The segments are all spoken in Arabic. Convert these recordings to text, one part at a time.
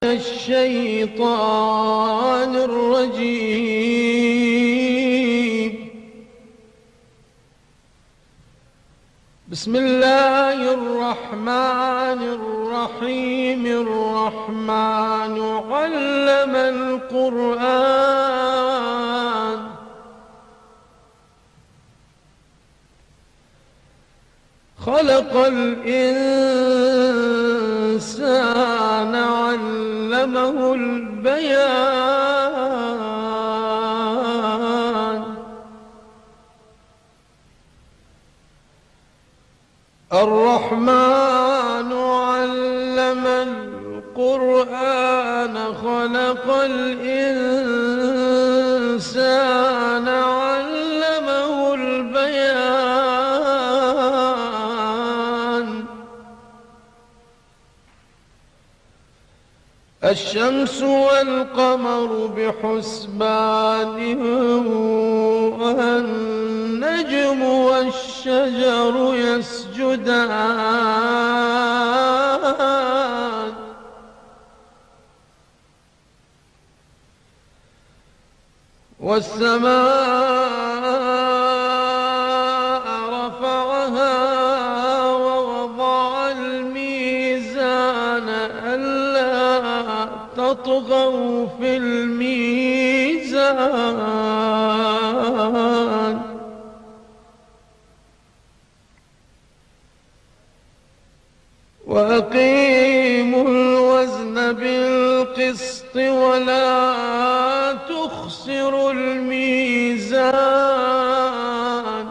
الشيطان الرجيم. بسم الله الرحمن الرحيم. الرحمن علم القرآن خلق الإنسان علمه البيان. الرحمن علم القرآن خلق الإنسان علمه البيان. الشمس والقمر بحسبان والنجم والشجر يسجدان. والسماء رفعها ووضع الميزان ألا تطغوا في الميزان. وأقيموا الوزن بالقسط ولا تخسروا الميزان.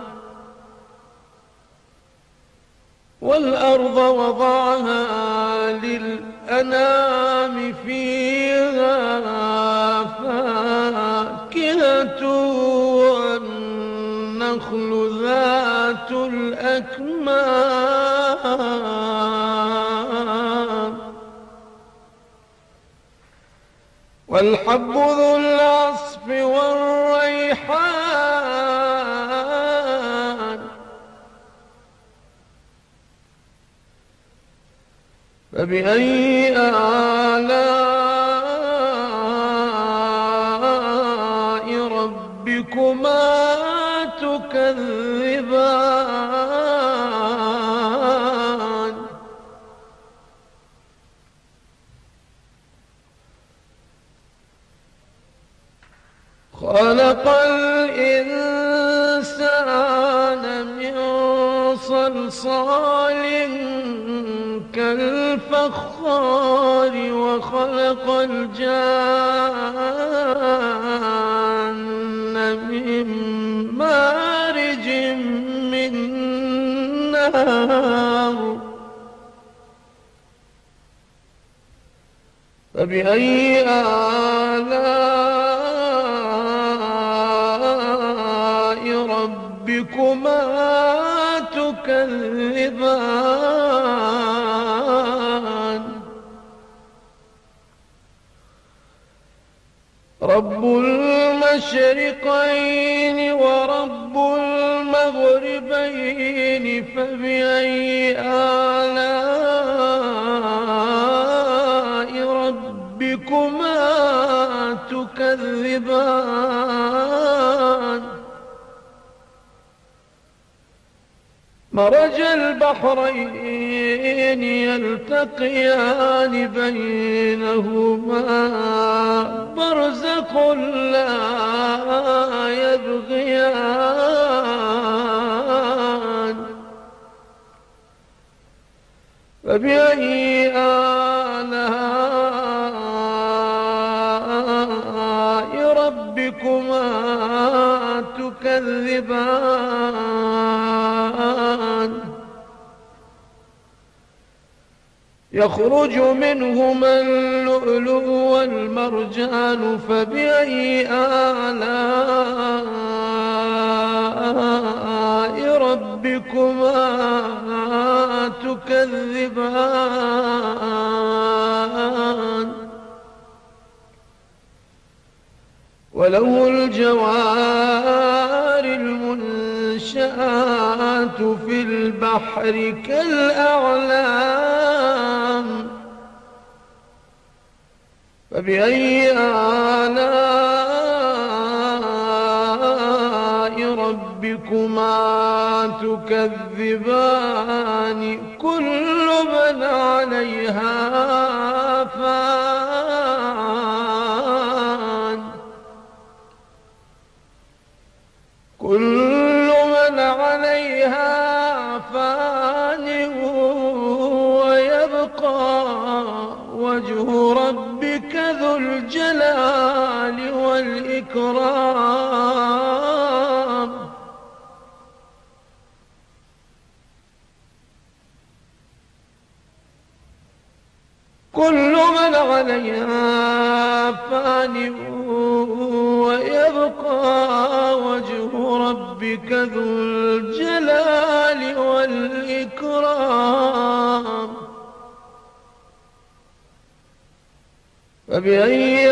والأرض وضعها للأنام فيها فاكهة والنخل ذات الأكمام والحب ذو العصف والريحان. فبأي آلاء ربكما تكذبان. خلق الإنسان من صلصال كالفخار وخلق الجان من مارج من نار. فبأي آلاء ربكما تكذبان. رب المشرقين ورب المغربين. فبأي آلاء ربكما تكذبان. مرج البحرين يلتقيان بينهما برزخ لا يبغيان. فبأي آلاء ربكما تكذبان. يخرج منهما اللؤلؤ والمرجان. فبأي آلاء ربكما تكذبان. وله الجوار المنشآت في البحر كالأعلام. فبأي آلاء ربكما تكذبان كل من عليها فان كل من عليها فان ويبقى وجه ربك ذو الجلال والإكرام كل من عليها فان ويبقى وجه ربك ذو الجلال والإكرام فبأي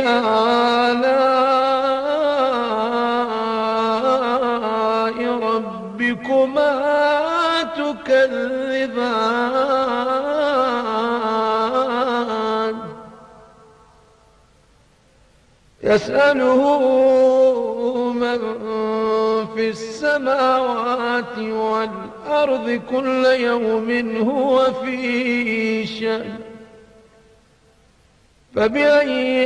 آلاء ربكما تكذبان يسأله من في السماوات والأرض كل يوم هو في شأن فبأي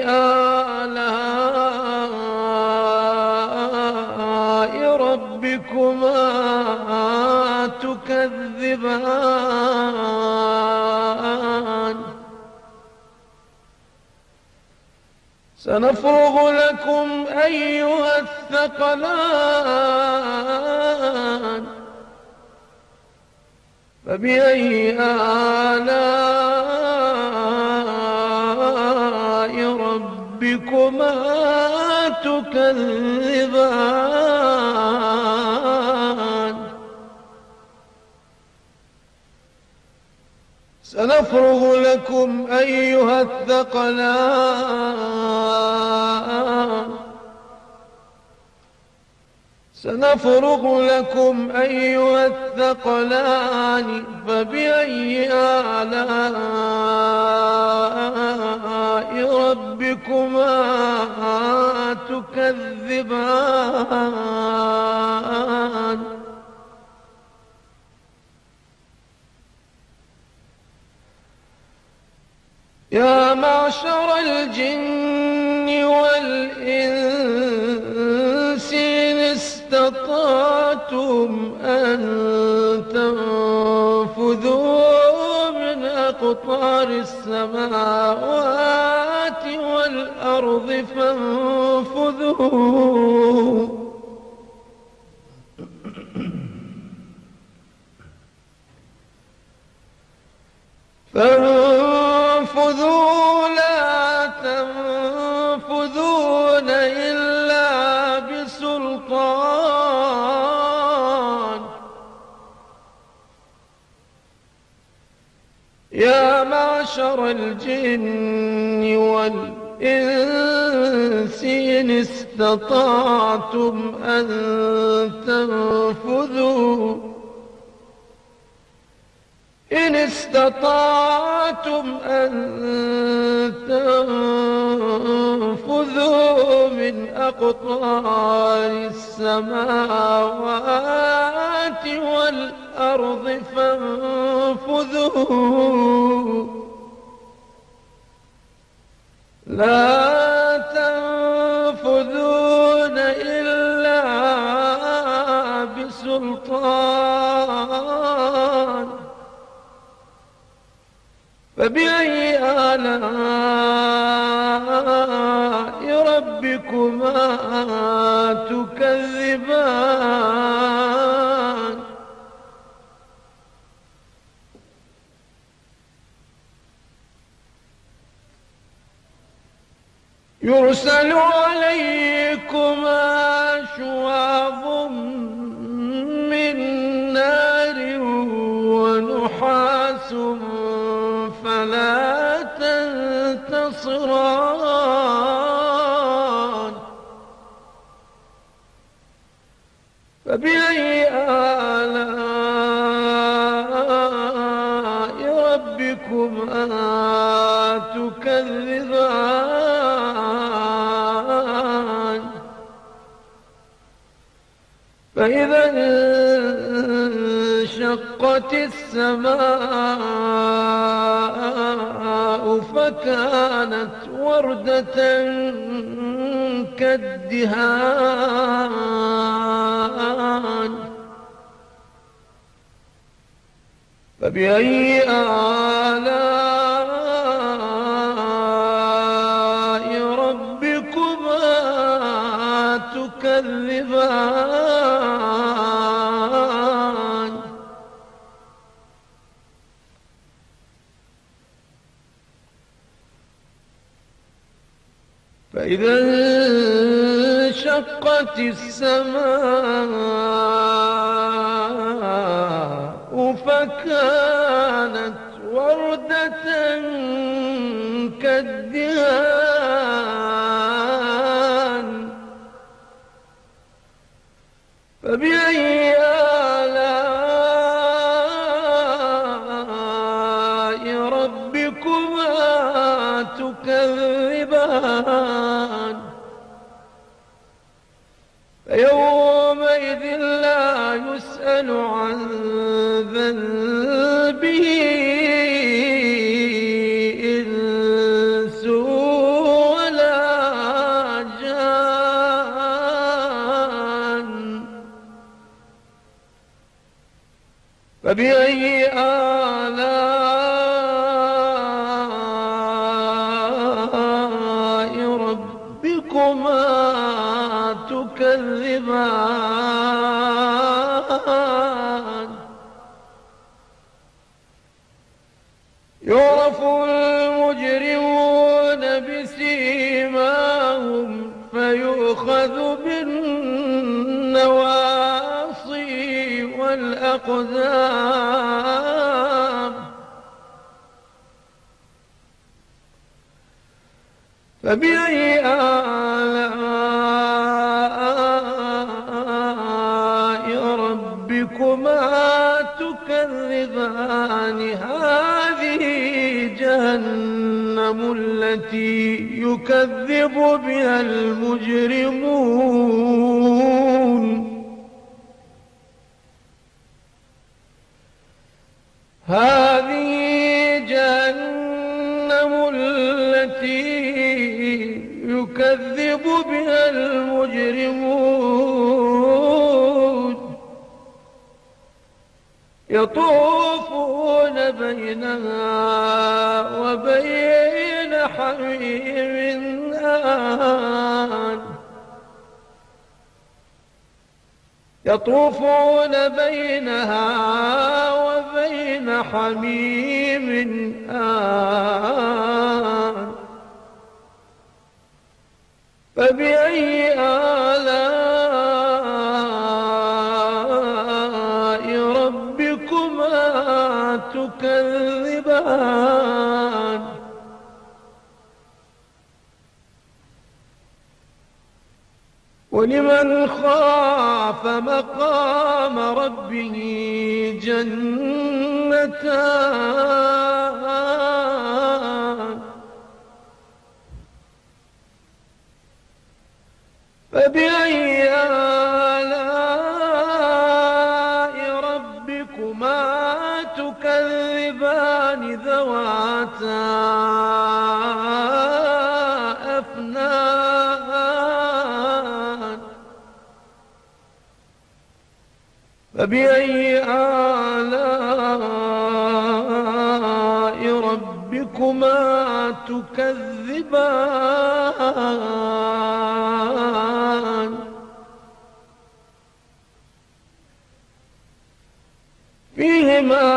آلاء ربكما تكذبان سنفرغ لكم أيها الثقلان فبأي آلاء ربكما تكذبان سنفرغ لكم أيها الثقلان سنفرغ لكم أيها الثقلان فبأي آلاء ربكما تكذبان يا معشر الجن والإنس إن استطعتم أن تنفذوا من أقطار السماوات والأرض فانفذوا فانفذوا لا تنفذون إلا بسلطان يا معشر الجن والإنس إن استطعتم أن تنفذوا إن استطعتم أن تنفذوا من أقطار السماوات والأرض فانفذوا لا تنفذون إلا بسلطان فبأي آلاء ربكما تكذبان يرسل عليكما شواظ من نار ونحاس فلا تنتصران فبأي آلاء ربكما تكذبان فإذا انشقت السماء فكانت وردة كالدهان فبأي آلاء ربكما تكذبان فإذا انشقت السماء فكانت وردة كالدهان فبأي آلاء ربكما تكذبان فيومئذ لا يسأل عن ذنبه إنس ولا جان فبأي آلاء ربكما تكذبان يعرف المجرمون بسيماهم فيؤخذ بالنواصي والأقدام فبأي آلاء ربكما تكذبان هذه جهنم التي يكذب بها المجرمون هذه جهنم التي يكذب بها المجرمون يطوفون بينها وبين حميم آن يطوفون بينها وبين حميم آن فبأي آلاء ربكما تكذبان ولمن خاف مقام ربه جنتان فبأي آلاء ربكما تكذبان ذواتا أفنان فبأي آلاء ربكما تكذبان فيهما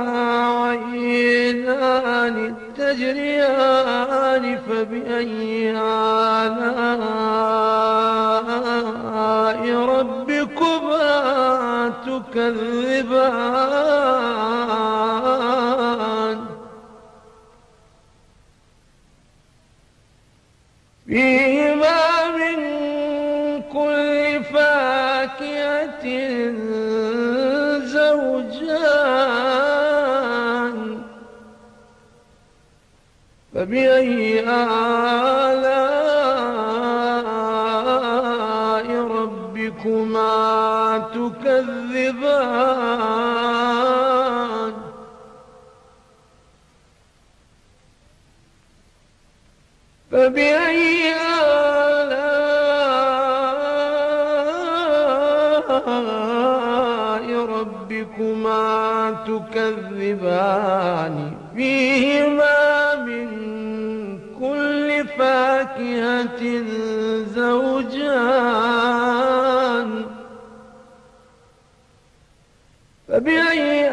عينان تجريان فبأي آلاء ربكما تكذبان فيهما من كل فاكهة زوجان فبأي آلاء ربكما فبأي آلاء ربكما تكذبان فيهما من كل فاكهة زوجان فبأي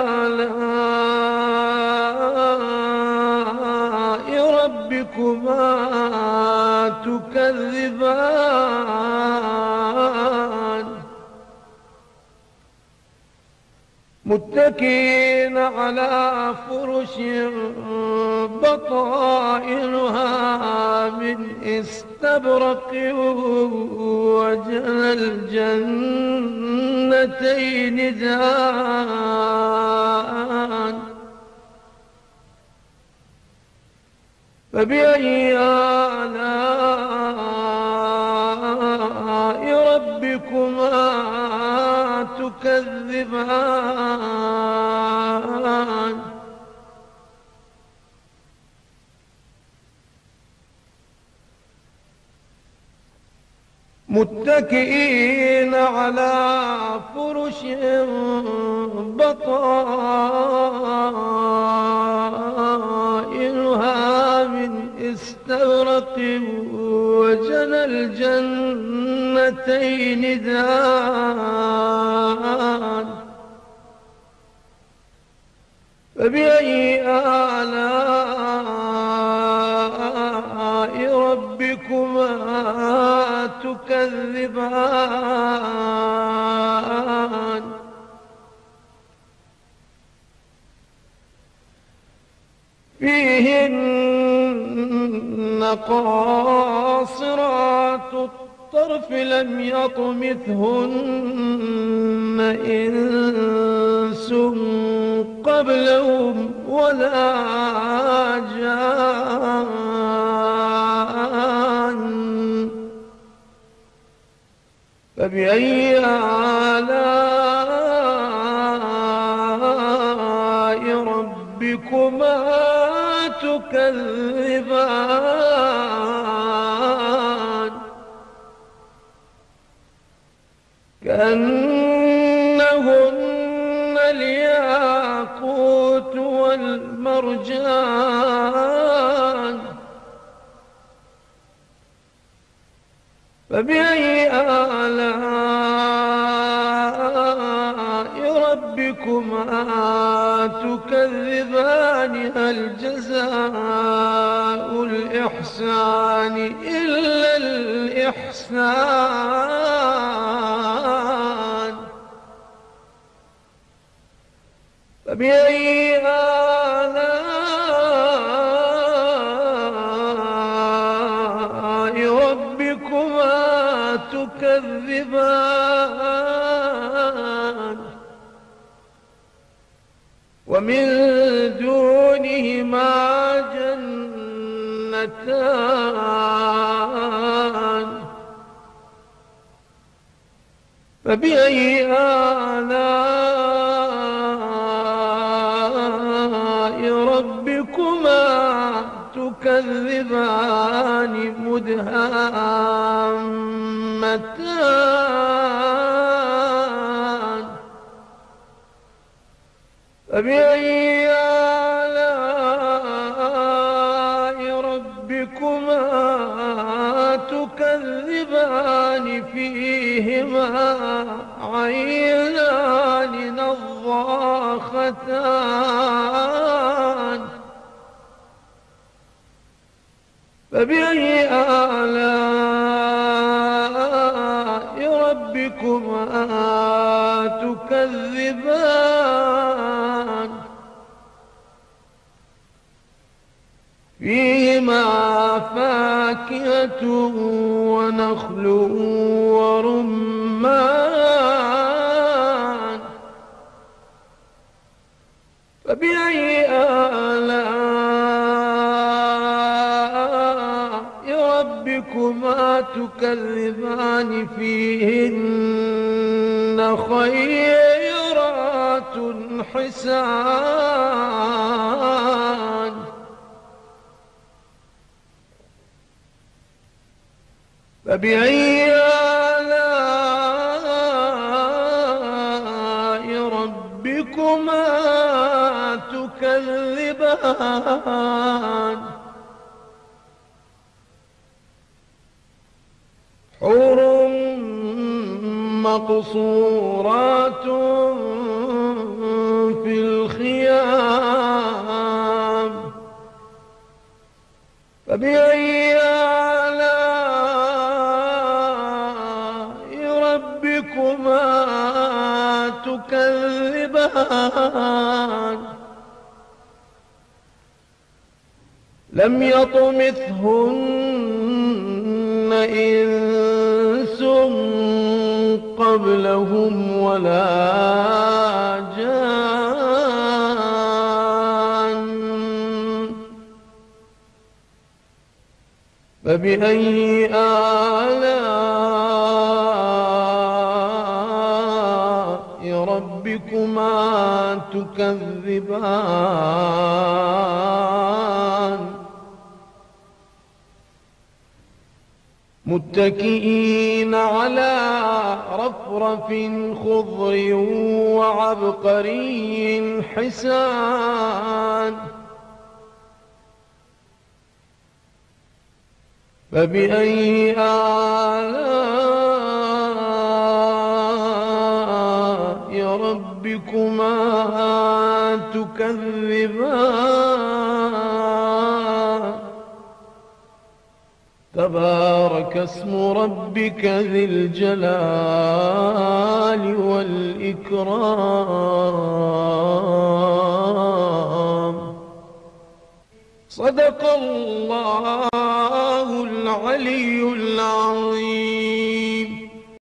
آلاء ربكما تكذبان متكئين على فرش بطائنها من استبرق وجنى الجنتين دان فبأي آلاء ربكما تكذبان متكئين على فرش بطائنها من استبرق وجنى الجنتين دان فبأي آلاء ربكما تكذبان فيهن قاصرات الطرف لم يطمثهن إنس قبلهم ولا جان فبأي آلاء ربكما تكذبان كأنهن الياقوت والمرجان فبأي آلاء ربكما تكذبان هل جزاء الإحسان إلا الإحسان فبأي آلاء ربكما تكذبان ومن دونهما جنتان فبأي آلاء ربكما تكذبان مدهامتان فبأي آلاء ربكما تكذبان فيهما عينان نضاختان فبأي آلاء ربكما تكذبان فيهما فاكهة ونخل ورمان فبأي آلاء ربكما تكذبان فيهن خيرات حسان فبأي آلاء ربكما تكذبان حور مقصورات في الخيام فبأي آلاء ربكما تكذبان لم يطمثهن إنس قبلهم ولا جان فبأي آلاء ربكما تكذبان متكئين على رفرف خضر وعبقري حسان فبأي آلاء ربكما تكذبان تبارك اسم ربك ذي الجلال والإكرام صدق الله العلي